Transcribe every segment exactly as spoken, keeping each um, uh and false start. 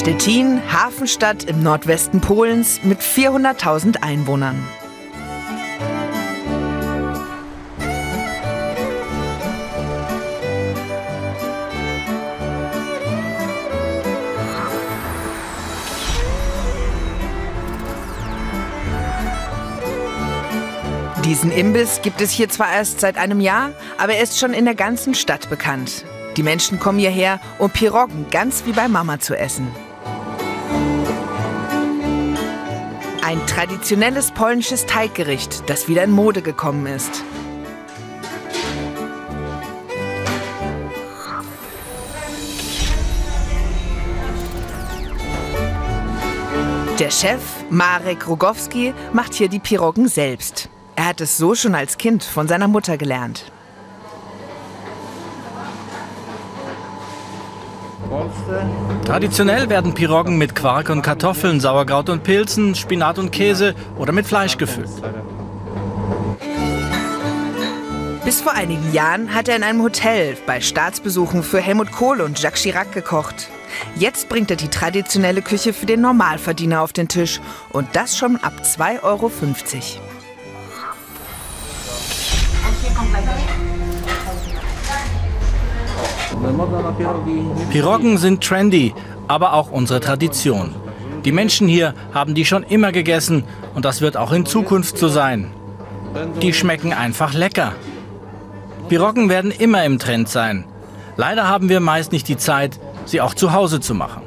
Stettin, Hafenstadt im Nordwesten Polens mit vierhunderttausend Einwohnern. Diesen Imbiss gibt es hier zwar erst seit einem Jahr, aber er ist schon in der ganzen Stadt bekannt. Die Menschen kommen hierher, um Piroggen ganz wie bei Mama zu essen. Ein traditionelles polnisches Teiggericht, das wieder in Mode gekommen ist. Der Chef, Marek Rogowski, macht hier die Piroggen selbst. Er hat es so schon als Kind von seiner Mutter gelernt. Traditionell werden Piroggen mit Quark und Kartoffeln, Sauerkraut und Pilzen, Spinat und Käse oder mit Fleisch gefüllt. Bis vor einigen Jahren hat er in einem Hotel bei Staatsbesuchen für Helmut Kohl und Jacques Chirac gekocht. Jetzt bringt er die traditionelle Küche für den Normalverdiener auf den Tisch und das schon ab zwei Euro fünfzig. Piroggen sind trendy, aber auch unsere Tradition. Die Menschen hier haben die schon immer gegessen und das wird auch in Zukunft so sein. Die schmecken einfach lecker. Piroggen werden immer im Trend sein. Leider haben wir meist nicht die Zeit, sie auch zu Hause zu machen.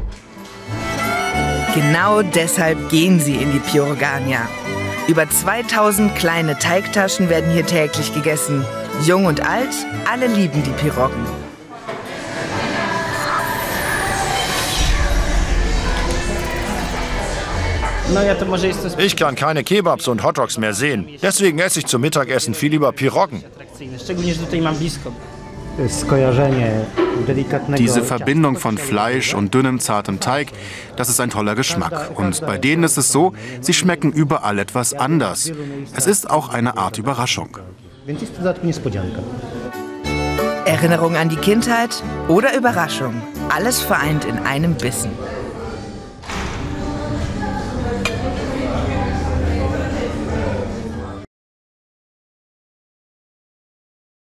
Genau deshalb gehen sie in die Pirogania. Über zweitausend kleine Teigtaschen werden hier täglich gegessen. Jung und alt, alle lieben die Piroggen. Ich kann keine Kebabs und Hotdogs mehr sehen. Deswegen esse ich zum Mittagessen viel lieber Piroggen. Diese Verbindung von Fleisch und dünnem, zartem Teig, das ist ein toller Geschmack. Und bei denen ist es so, sie schmecken überall etwas anders. Es ist auch eine Art Überraschung. Erinnerung an die Kindheit oder Überraschung, alles vereint in einem Bissen.